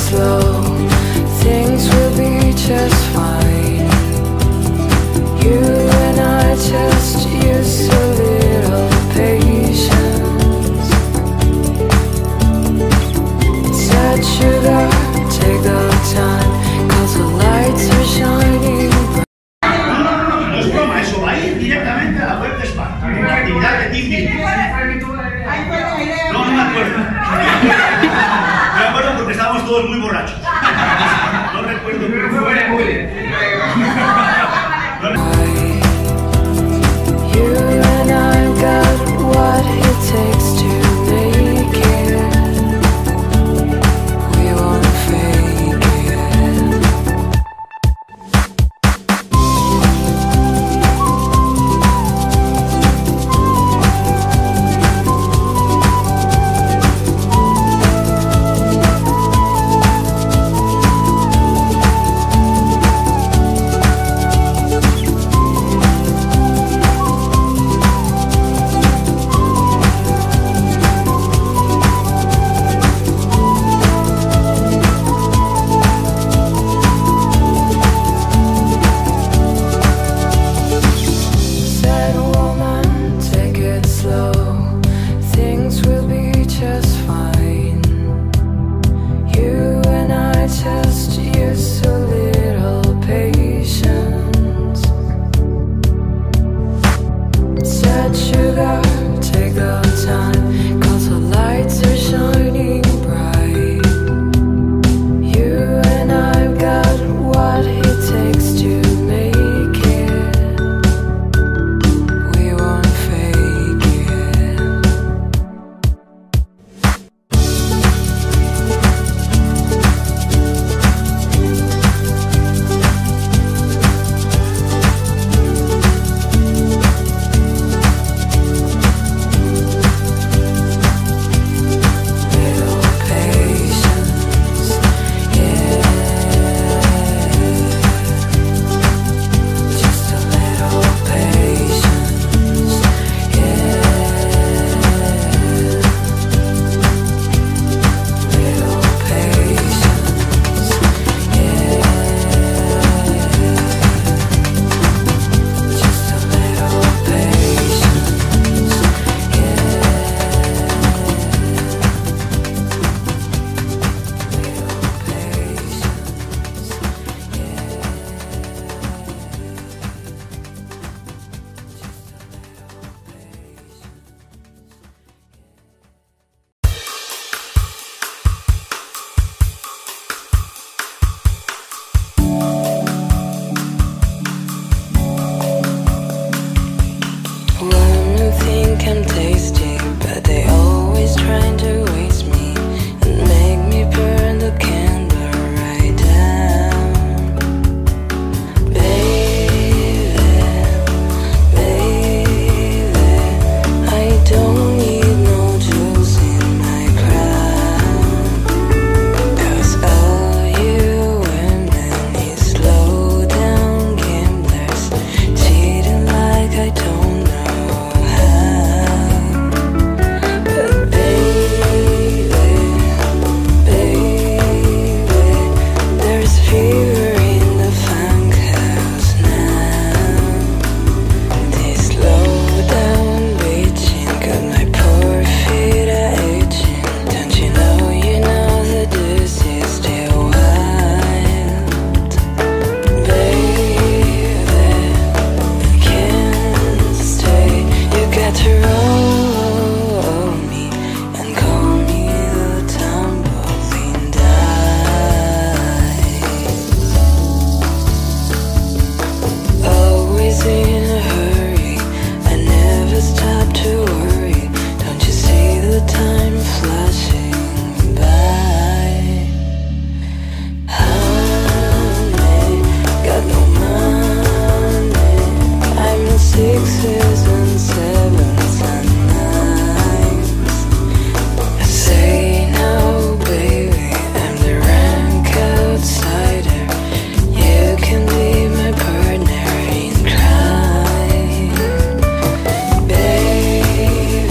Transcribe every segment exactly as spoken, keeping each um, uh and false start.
slow, things will be just fine. You and I just use a little patience. Said sugar, take the time, cause the lights are shining bright. No es broma, eso va a ir directamente a la web de Spark. Una actividad de Tiffy. No, no me acuerdo. Me acuerdo porque estábamos todos muy borrachos. No recuerdo qué fue. Muy bien. You and I got what it takes to make it. We won't fake it.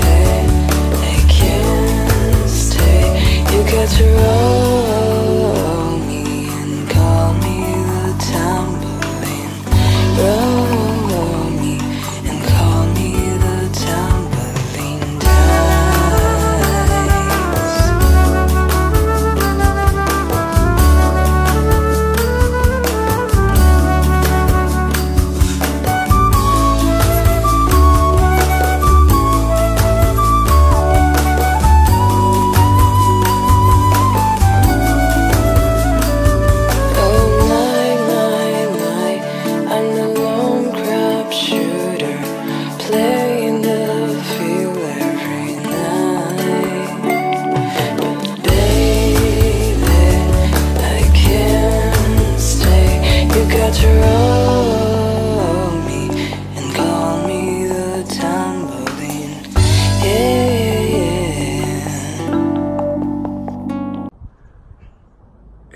to roll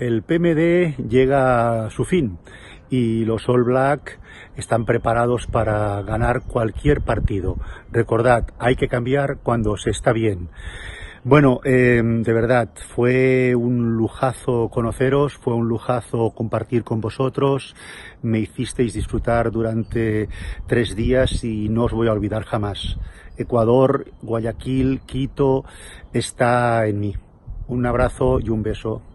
el P M D llega a su fin y los All Black están preparados para ganar cualquier partido. Recordad, hay que cambiar cuando se está bien. Bueno, eh, de verdad, fue un lujazo conoceros, fue un lujazo compartir con vosotros, me hicisteis disfrutar durante tres días y no os voy a olvidar jamás. Ecuador, Guayaquil, Quito, está en mí. Un abrazo y un beso.